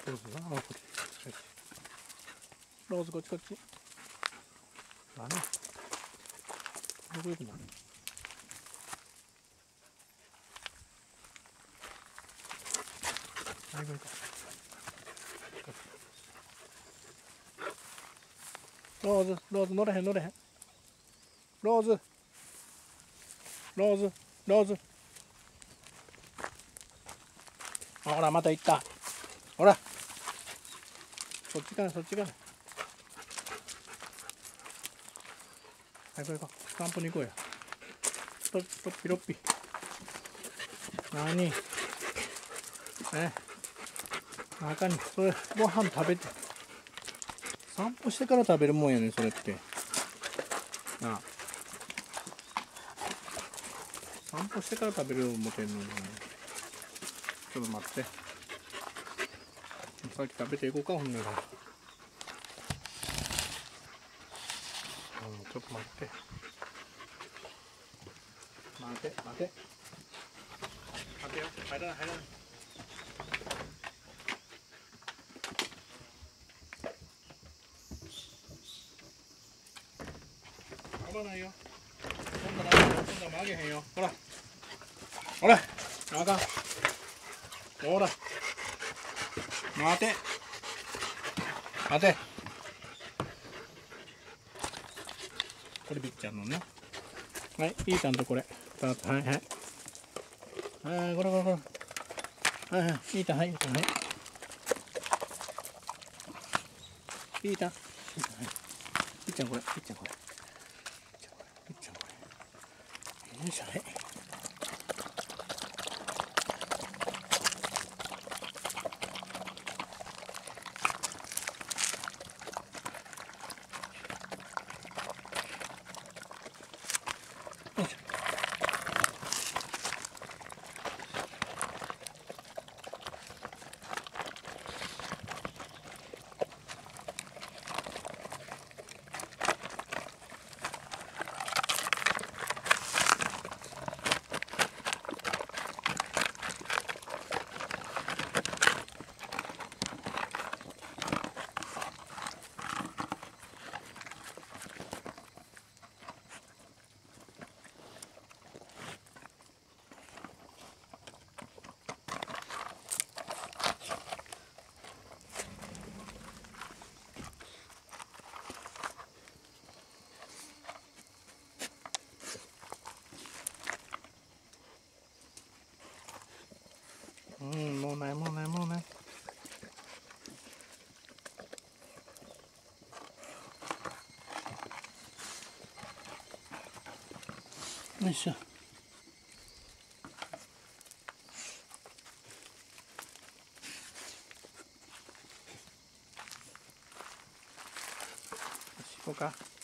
そうそうな、こっち。ローズこっちこっち。何？どこ行くの？はい、これか。ローズ、ローズ乗れへん乗れへん。ローズ、ローズ、ローズ。ほら、また行った。ほら。そっちかな、そっちかな。はい、これか。散歩に行こうや。とっぴろっぴ。なに。あかんね。それ、ご飯食べて。散歩してから食べるもんやねん、それって。なあ。散歩してから食べる思てんのに。ちょっと待って。さっき食べていこうか、ほんなら。ちょっと待って。待て、待て。待てよ、入らない、入らない。危ないよ。そんなのあげへんよ。ほら。ほら。あかん。ほら。待て。待て。これビッちゃんのね。はい、いいちゃんとこれ。はいはい。はい、これ。はいはい、いいちゃん、はい、いいちゃん、はい。いいちゃん。いいちゃん、これ。いいちゃん、これ。いいちゃん、これ。よいしょ、はい。よいしょ。もうない。よいしょ。行こうか。